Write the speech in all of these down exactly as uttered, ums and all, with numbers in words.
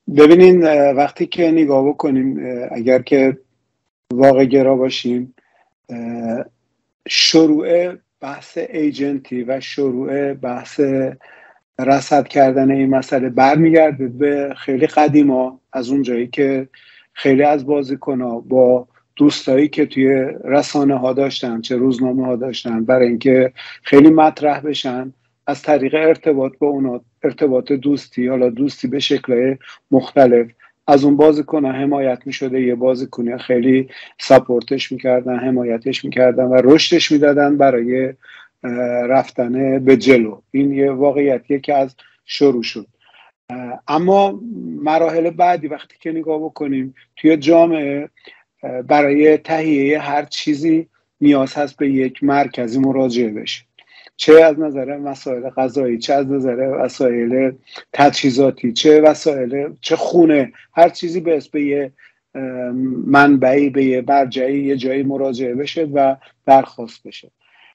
ببینین وقتی که نگاه بکنیم، اگر که واقع گرا باشیم، شروع بحث ایجنتی و شروع بحث رصد کردن این مسئله برمیگرده به خیلی قدیما، از اون جایی که خیلی از بازیکن‌ها با دوستایی که توی رسانه ها داشتن، چه روزنامه ها داشتن، برای اینکه خیلی مطرح بشن، از طریق ارتباط با اونا، ارتباط دوستی، حالا دوستی به شکل‌های مختلف، از اون بازیکن حمایت می‌شده، یه بازیکن خیلی ساپورتش می‌کردن، حمایتش می‌کردن و رشدش می‌دادن برای رفتن به جلو. این یه واقعیتیه که از شروع شد. اما مراحل بعدی وقتی که نگاه بکنیم توی جامعه، برای تهیه هر چیزی نیاز هست به یک مرکزی مراجعه بشه، چه از نظر مسائل غذایی، چه از نظر وسایل تجهیزاتی، چه وسایل، چه خونه، هر چیزی به اسم یه منبعی، به یه مرجعی، یه جایی مراجعه بشه و درخواست بشه.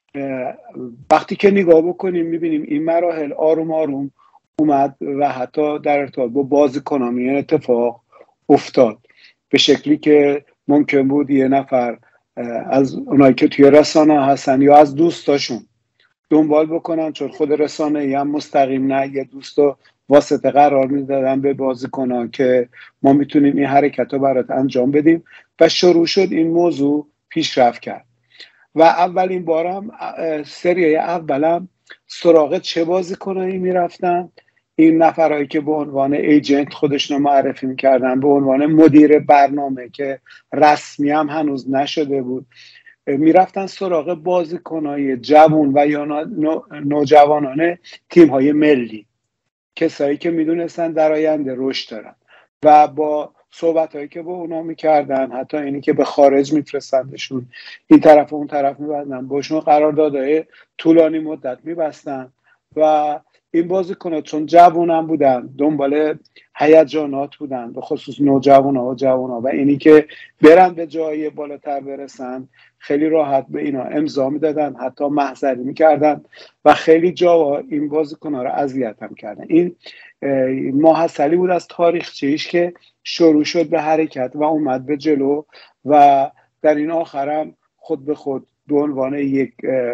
وقتی که نگاه بکنیم میبینیم این مراحل آروم آروم اومد و حتی در ارتباط با بازیکنان این اتفاق افتاد، به شکلی که ممکن بود یه نفر از اونایی که توی رسانه هستن یا از دوستاشون دنبال بکنن، چون خود رسانه ای هم مستقیم نه، یه دوستو واسطه قرار میدادن به بازیکنان که ما میتونیم این حرکت رو برات انجام بدیم و شروع شد این موضوع پیشرفت کرد. و اولین بارم سریای اولم سراغ چه بازیکنایی میرفتن؟ این نفرهایی که به عنوان ایجنت خودشون رو معرفی میکردن، به عنوان مدیر برنامه که رسمی هم هنوز نشده بود، میرفتن سراغ بازیکنای جوان و یا نوجوانان تیم‌های ملی، کسایی که میدونستن در آینده رشد دارن و با صحبتایی که با اونا میکردن، حتی اینی که به خارج میفرستندشون، این طرف و اون طرف میبستن، باشون قراردادهای طولانی مدت میبستن و این بازیکن‌ها چون جوانم بودن، دنبال هیجانات بودن، به خصوص نوجوان‌ها و جوان‌ها، و اینی که برن به جایی بالاتر برسن، خیلی راحت به اینا امضا میدادن، حتی محضری میکردن و خیلی جا این بازیکن‌ها رو اذیت هم کردن. این ماحصلی بود از تاریخچه‌ایش که شروع شد به حرکت و اومد به جلو و در این آخرم خود به خود به عنوان یک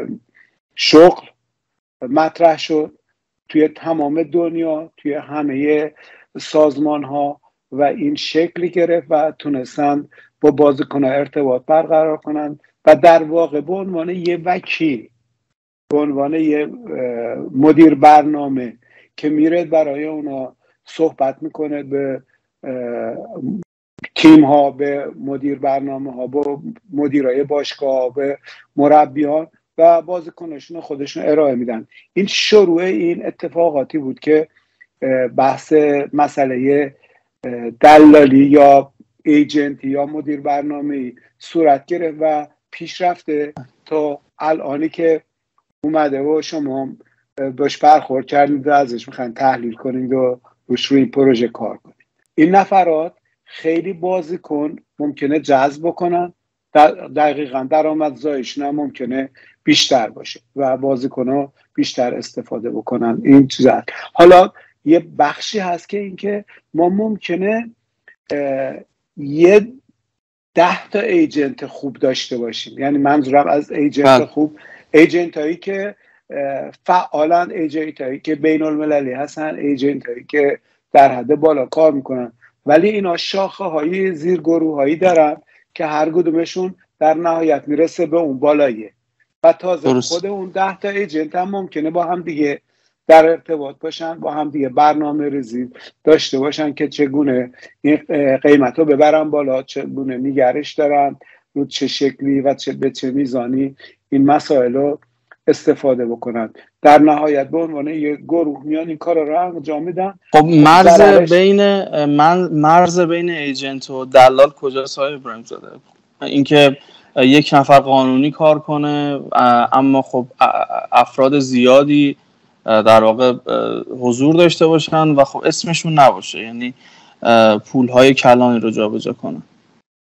شغل مطرح شد توی تمام دنیا، توی همه سازمان ها، و این شکلی گرفت و تونستن با بازیکن‌ها ارتباط برقرار کنن و در واقع به عنوان یه وکیل، به عنوان یه مدیر برنامه که میره برای اونا صحبت میکنه به تیم ها، به مدیر برنامه ها، با مدیرای باشگاه، به مربیان و بازیکناشون خودشون ارائه میدن. این شروع این اتفاقاتی بود که بحث مسئله دلالی یا ایجنتی یا مدیر برنامه‌ای صورت گرفت و پیش رفته تا الانی که اومده و شما باش برخورد کردید و ازش میخواین تحلیل کنید و روش روی این پروژه کار کنید. این نفرات خیلی بازیکن ممکنه جذب بکنن، دقیقاً درآمدزاییشون هم ممکنه بیشتر باشه و بازیکن‌ها بیشتر استفاده بکنن. این چیزا حالا یه بخشی هست که اینکه ما ممکنه یه ده تا ایجنت خوب داشته باشیم. یعنی منظورم از ایجنت خوب، ایجنت هایی که فعالن، ایجنت هایی که بین المللی هستن، ایجنت هایی که در حد بالا کار میکنن، ولی اینا شاخه های زیرگروه هایی دارن که هر کدومشون در نهایت میرسه به اون بالاییه و تازه درست. خود اون ده تا ایجنت هم ممکنه با هم دیگه در ارتباط باشن، با هم دیگه برنامه ریزی داشته باشن که چگونه این قیمت رو ببرن بالا، چگونه نگرش دارن، رو چه شکلی و چه به چه میزانی این مسائل رو استفاده بکنن. در نهایت به عنوان یک گروه میان این کار رو انجام میدن. خب مرز بین من مرز بین ایجنت و دلال کجاست های ابراهیم زاده؟ اینکه یک نفر قانونی کار کنه اما خب افراد زیادی در واقع حضور داشته باشن و خب اسمشون نباشه، یعنی پولهای کلانی رو جابجا کنن.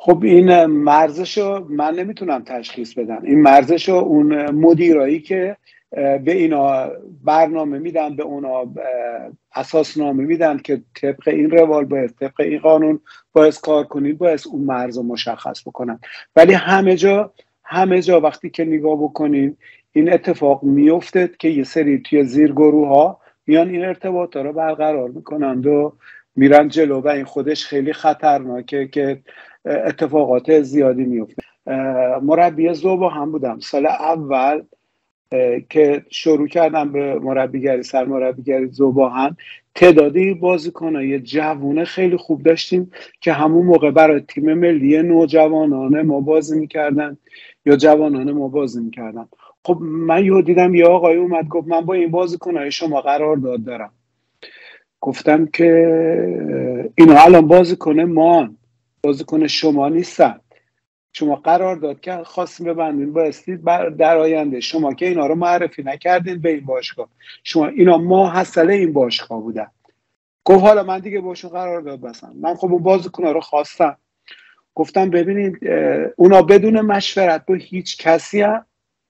خب این مرزشو من نمیتونم تشخیص بدم. این مرزشو اون مدیرایی که به اینا برنامه میدن، به اونا اساسنامه میدن که طبق این روال باید، طبق این قانون باید کار کنید، باید اون مرز رو مشخص بکنن. ولی همه جا همه جا وقتی که نگاه بکنید این اتفاق میفته که یه سری توی زیرگروه ها میان این ارتباط رو برقرار میکنند و میرن جلو و این خودش خیلی خطرناکه که اتفاقات زیادی میفته. مربی ذوبا هم بودم سال اول که شروع کردم به مربیگری، سرمربیگری ذوباهن، تعدادی بازیکنای جوونه خیلی خوب داشتیم که همون موقع برای تیم ملی نوجوانانه ما بازی میکردن یا جوانانه ما بازی میکردن. خب من یهو دیدم یه آقای اومد گفت من با این بازیکنای شما قرارداد دارم. گفتم که اینا الان بازیکن ما، بازیکن شما نیستن، شما قرار داد که خواستیم ببندین بایستید در آینده، شما که اینا رو معرفی نکردین به این باشگاه، شما اینا ما حاصل این باشگاه بودن. گفت حالا من دیگه باشون قرار داد بسن. من خب اون بازیکن‌ها رو خواستم، گفتم ببینید اونا بدون مشورت با هیچ کسی هم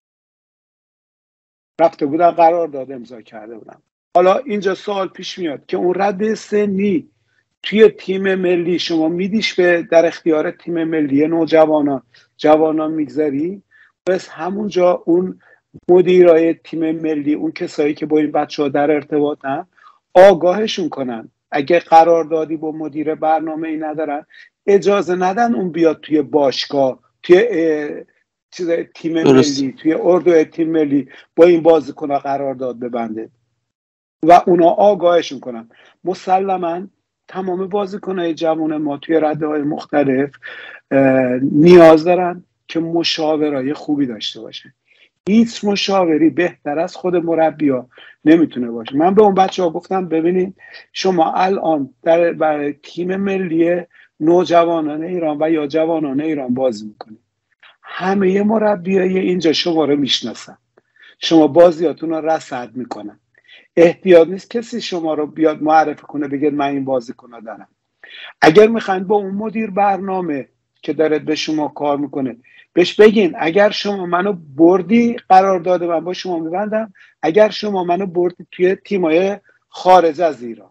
رفته بودن قرار داد امضا کرده بودن. حالا اینجا سوال پیش میاد که اون رد سنی توی تیم ملی شما میدیش به در اختیار تیم ملی نوجوانان جوانان میگذاری، بس همونجا اون مدیرای تیم ملی، اون کسایی که با این بچه‌ها در ارتباطن، آگاهشون کنن اگه قراردادی با مدیر برنامه ای ندارن اجازه ندن اون بیاد توی باشگاه، توی چیز تیم درست. ملی، توی اردو تیم ملی با این بازیکن‌ها قرارداد ببنده و اونا آگاهشون کنن. مسلماً تمام بازیکن‌های جوان ما توی رده‌های مختلف نیاز دارن که مشاورای خوبی داشته باشن. هیچ مشاوری بهتر از خود مربی‌ها نمیتونه باشه. من به اون بچه‌ها گفتم ببینید شما الان در برای تیم ملی نوجوانان ایران و یا جوانان ایران بازی میکنید، همه مربیای اینجا شما رو میشناسن، شما بازیاتون رو رصد میکنن، احتیاج نیست کسی شما رو بیاد معرفی کنه بگید من این بازیکن دارم. اگر میخواین با اون مدیر برنامه که داره به شما کار میکنه بهش بگین اگر شما منو بردی قرار داده من با شما میبندم، اگر شما منو بردی توی تیمای خارج از ایران،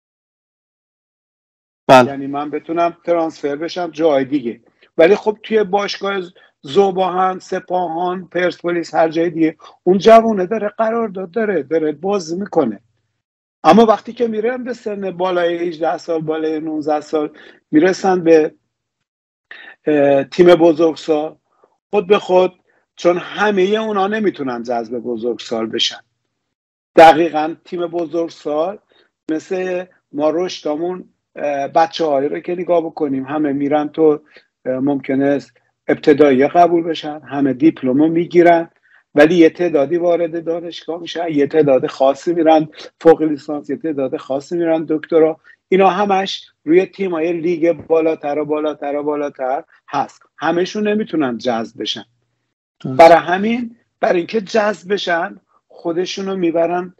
بله. یعنی من بتونم ترانسفر بشم جای دیگه. ولی خب توی باشگاه ذوباهن، سپاهان، پرسپولیس، هر جای دیگه اون جوونه داره قرارداد داره داره بازی میکنه. اما وقتی که میرن به سن بالای هجده سال، بالای نوزده سال میرسن به تیم بزرگسال، خود به خود چون همه اونا نمیتونن جذب بزرگسال بشن. دقیقاً تیم بزرگسال مثل ما رشدامون بچه هایی رو که نگاه بکنیم همه میرن تو ممکنه ابتدایی قبول بشن، همه دیپلمو میگیرن، ولی یه تعدادی وارد دانشگاه میشن، یه تعداد خاصی میرن فوق لیسانس، یه تعداد خاصی میرن دکترا. اینا همش روی تیمای لیگ بالاتر و بالاتر و بالاتر هست، همشون نمیتونن جذب بشن. برای همین برای اینکه جذب بشن خودشونو میبرن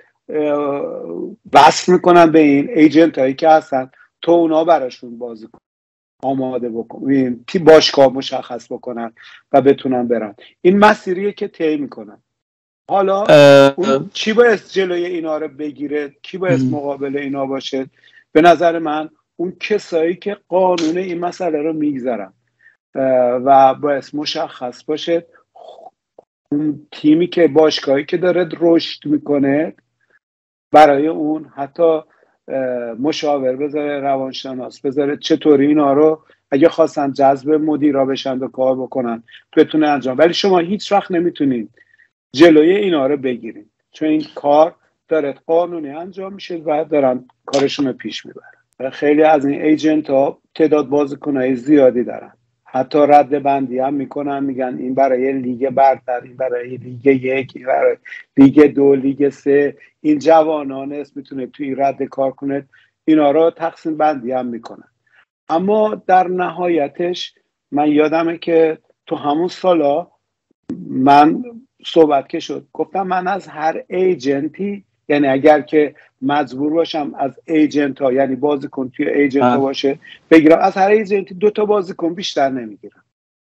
وصل میکنن به این ایجنت هایی که هستن تو اونا براشون بازی کن، آماده بکن، تی باشگاه مشخص بکنن و بتونن برن. این مسیریه که طی میکنن. حالا اون چی باید جلوی اینا رو بگیره، کی باید مقابل اینا باشه؟ به نظر من اون کسایی که قانون این مسئله رو میگذارن و باید مشخص باشه. اون تیمی که باشگاهی که داره رشد میکنه برای اون حتی مشاور بذاره، روانشناس بذاره، چطوری اینا رو اگه خواستن جذب مدیرا بشن و کار بکنن بتونه انجام. ولی شما هیچ وقت نمیتونید جلوی اینا رو بگیرید چون این کار داره قانونی انجام میشه و دارن کارشون رو پیش میبرن. خیلی از این ایجنت ها تعداد بازیکنای زیادی دارن، حتی رد بندی هم میکنن، میگن این برای لیگ برتر، این برای لیگ یک، این برای لیگ دو، لیگ سه، این جوانان است میتونه توی رد کار کنه. اینا رو تقسیم بندی هم میکنن. اما در نهایتش من یادمه که تو همون سالا من صحبت که شد گفتم من از هر ایجنتی یعنی اگر که مجبور باشم از ایجنت ها، یعنی بازیکن توی ایجنت ها باشه بگیرم، از هر ایجنتی دو تا بازیکن بیشتر نمیگیرم.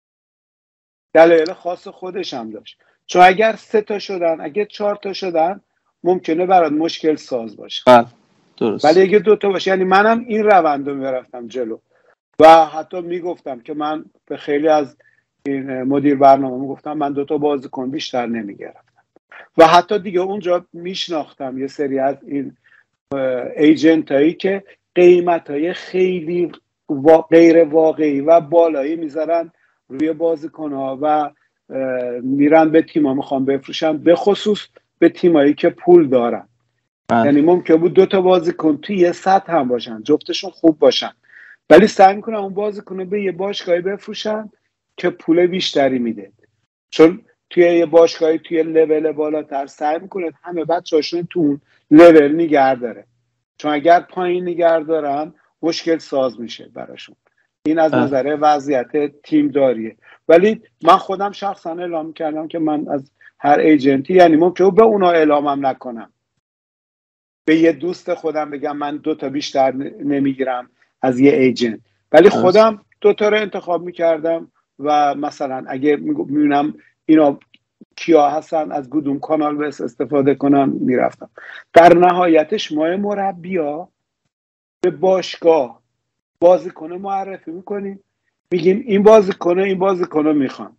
دلایل خاص خودش هم داشت، چون اگر سه تا شدن، اگر چهار تا شدن ممکنه برات مشکل ساز باشه. بله درست. ولی اگه دو تا باشه، یعنی منم این روند رو میرفتم جلو و حتی میگفتم که من به خیلی از این مدیر برنامه میگفتم من دو تا بازیکن بیشتر نمیگرفتم و حتی دیگه اونجا میشناختم یه سری از این ایجنت هایی که قیمت های خیلی غیر واقعی و بالایی میذارن روی بازیکن ها و میرن به تیم ها میخوان بفروشن، به خصوص به تیم هایی که پول دارن. من. یعنی ممکن بود دو تا بازیکن توی یه سطح هم باشن، جفتشون خوب باشن، ولی سعی میکنن اون بازیکن رو به یه باشگاهی بفروشن که پول بیشتری میده، چون توی یه باشگاهی توی لول بالاتر سعی میکنه همه بچه‌هاشون تو اون لول نگه داره، چون اگر پایین نگه دارن مشکل ساز میشه براشون. این از نظر وضعیت تیم داریه. ولی من خودم شخصا اعلام کردم که من از هر ایجنتی، یعنی ممکنه به اونا اعلامم نکنم، به یه دوست خودم بگم من دو تا بیشتر نمیگیرم از یه ایجنت، ولی خودم دو تا رو انتخاب میکردم و مثلا اگه میبینم اینا کیا هستن از کدوم کانال بس استفاده کنم میرفتم. در نهایتش ما مربیا به باشگاه بازیکن معرفی میکنیم، میگیم این بازیکن این بازیکن میخوام،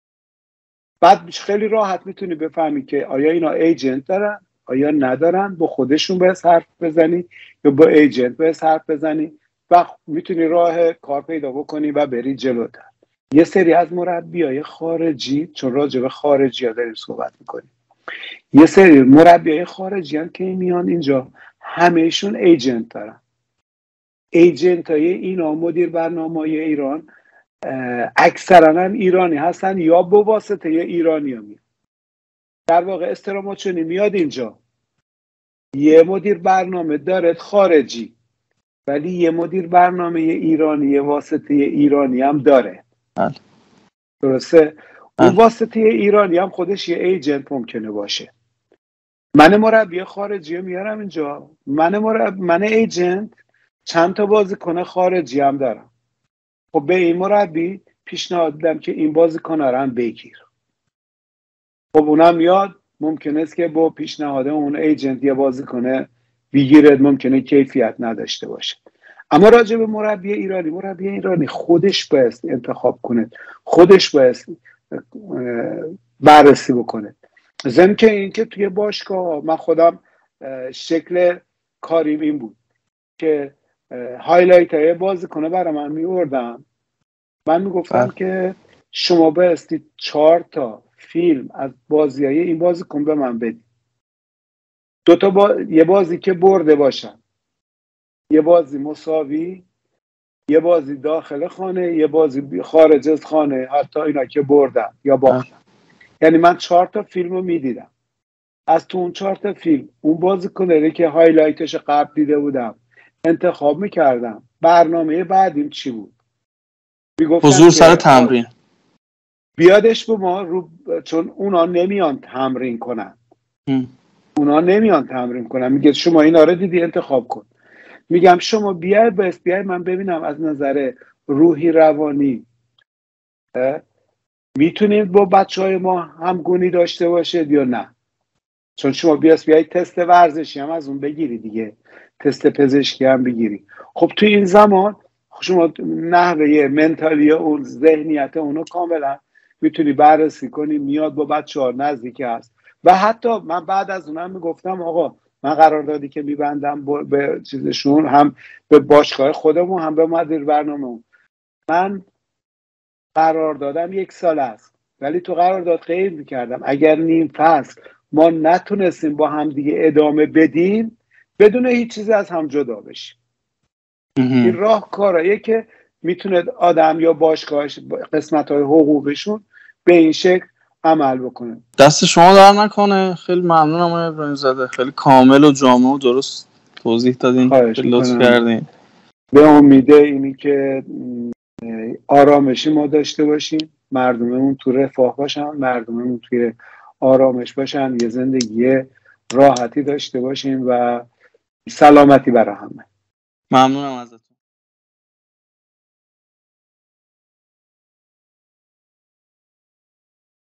بعد خیلی راحت میتونی بفهمی که آیا اینا ایجنت دارن آیا ندارن، با خودشون بس حرف بزنی یا با ایجنت بس حرف بزنی و میتونی راه کار پیدا بکنی و بری جلوتر. یه سری از مربیای خارجی، چون راجع به خارجی ها داریم صحبت میکنیم، یه سری مربیای خارجی هم که میان اینجا همهشون ایجنت دارن. ایجنت های اینا مدیر برنامه‌های ایران اکثرا هم ایرانی هستن یا با واسطه یا ایرانی ها میان. در واقع استراماچونی میاد اینجا، یه مدیر برنامه داره خارجی، ولی یه مدیر برنامه ایرانی یه واسطه ایرانی هم داره. بله. درسته؟ اون واسطه ایرانی هم خودش یه ایجنت ممکنه باشه. من مربی خارجی میارم اینجا، من مربی، من ایجنت چند تا بازیکن خارجی هم دارم. خب به این مربی پیشنهاد دادم که این بازیکن رو هم بگیر. خب اونم میاد، ممکنه است که با پیشنهاد اون ایجنت یه بازیکن بگیره، ممکنه کیفیت نداشته باشه. اما راجع به مربی ایرانی، مربی ایرانی خودش باید انتخاب کنه، خودش باید بررسی بکنه. ضمن که این که توی باشگاه من خودم شکل کاریم این بود که هایلایت های بازیکن برای من میوردم، من میگفتم که شما بایستی چهار تا فیلم از بازی های این بازیکن به من بدید، دو تا با... یه بازی که برده باشن، یه بازی مساوی، یه بازی داخل خانه، یه بازی خارج از خانه، حتی اینا که بردن یا باختن. یعنی من چهار تا فیلم رو میدیدم، از تو اون چهار تا فیلم اون بازیکنه که هایلایتش قبل دیده بودم انتخاب میکردم. برنامه بعدیم چی بود؟ حضور سر تمرین بیادش به ما رو، چون اونا نمیان تمرین کنن ام. اونا نمیان تمرین کنن، میگه شما اینا رو دیدی انتخاب کن. میگم شما بیای بس بیای من ببینم از نظر روحی روانی میتونید با بچه های ما همگونی داشته باشید یا نه. چون شما بیاس بیای تست ورزشی هم از اون بگیری دیگه، تست پزشکی هم بگیری. خب تو این زمان شما نحوه منتالی اون، ذهنیت اونو کاملا میتونی بررسی کنی، میاد با بچه ها نزدیکی هست. و حتی من بعد از اونم میگفتم آقا من قراردادی که میبندم به چیزشون، هم به باشگاه خودمون هم به مدیر برنامه، من قرار دادم یک سال است، ولی تو قرارداد قید میکردم اگر نیم فصل ما نتونستیم با هم دیگه ادامه بدیم بدون هیچ چیزی از هم جدا بشیم. این راه کاراییه که میتونه آدم یا باشگاهش قسمت‌های حقوقشون به این شکل عمل بکنه. دست شما در نکنه. خیلی ممنونم آقای ابراهیم زاده، خیلی کامل و جامع و درست توضیح دادین، لطف کردین. به امید اینی که آرامشی ما داشته باشیم، مردممون تو رفاه باشن، مردممون توی آرامش باشن، یه زندگی راحتی داشته باشیم و سلامتی برای همه. ممنونم ازت.